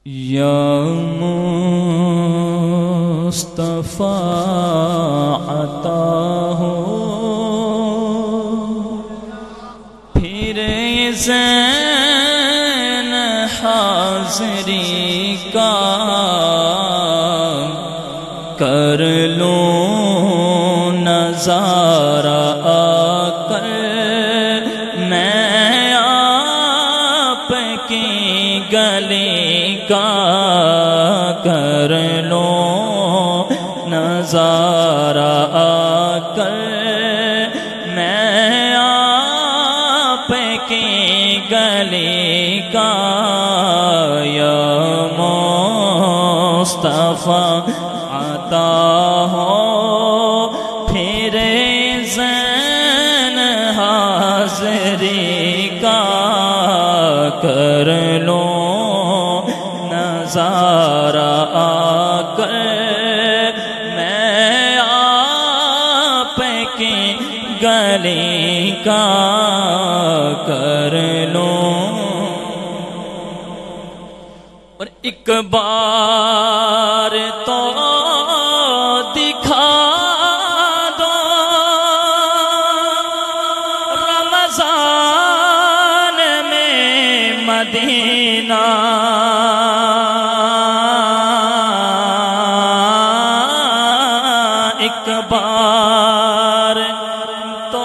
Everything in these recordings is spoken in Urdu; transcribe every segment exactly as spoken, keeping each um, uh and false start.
یا مصطفیٰ عطا ہو پھر زین حاضری کا کر لوں نظارہ آ کر میں آپ کی گلی کا کر لوں نظارہ آ کر میں آپ کی گلی کا یا مصطفیٰ عطا ہو پھر زین حاضری کا کر لوں نظارہ آ کر میں آپ کی گلی کا کر لوں اور ایک بار تو دکھا دو رمضان میں مدینہ ایک بار تو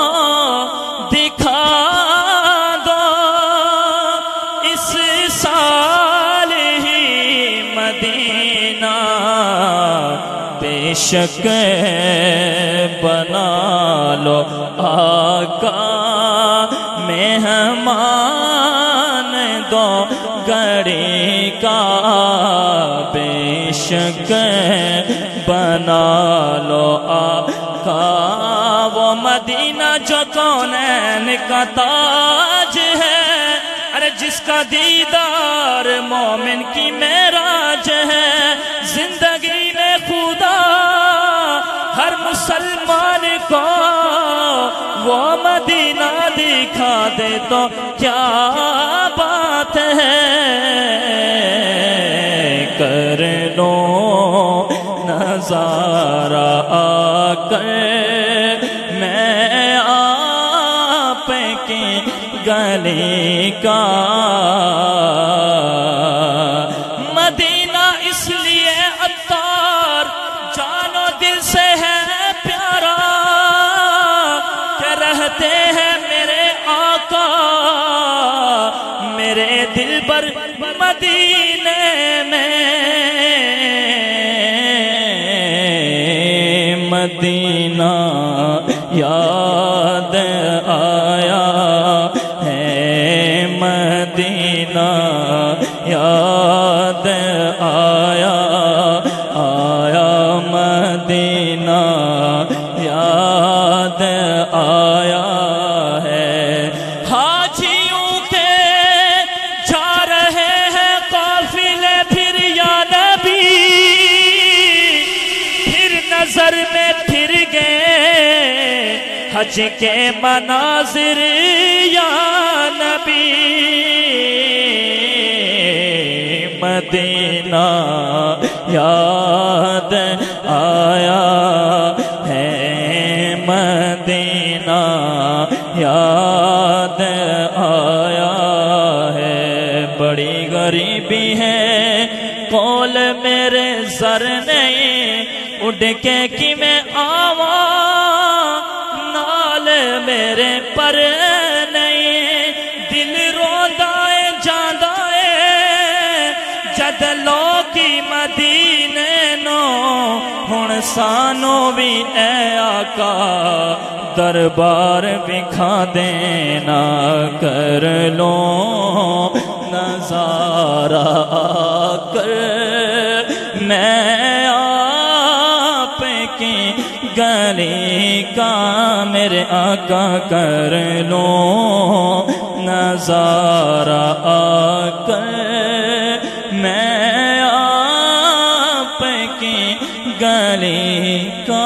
دکھا دو اس سال ہی مدینہ بے شک بنا لو آقا مہمان دو گھڑی کا بے شک بنا لو آقا وہ مدینہ جو کونین کا تاج ہے ارے جس کا دیدار مومن کی معراج ہے زندگی میں خدا ہر مسلمان کو وہ مدینہ دکھا دے تو کیا بات ہے کر لو نظارہ آ کر میں آپ کی گلی کا مدینہ اس لیے عطار جانو دل سے ہے پیارا کہ رہتے ہیں میرے آقا میرے دل پر مدینے میں مدینہ یاد آیا ہے مدینہ یاد آیا آیا مدینہ یاد آیا ہے حاجیوں کے جا رہے ہیں قافلے پھر یا نبی پھر نظر میں پھر گئے حج کے مناظر یا نبی مدینہ یاد آیا ہے مدینہ یاد آیا ہے بڑی غریبی ہے قول میرے سر نہیں اڑ کے کہ میں آواں نال میرے پر نہیں دل روندائے جاندائے جد لوکی مدینے نو ہن سانو بھی اے آقا دربار بکھا دینا کر لو نظارہ آ کر میں آپ کی گلی کا میرے آقا کر لو نظارہ آ کر میں آپ کی گلی کا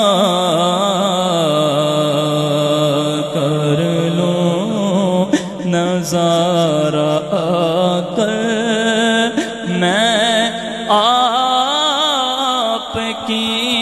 کر لو نظارہ آ کر میں آپ کی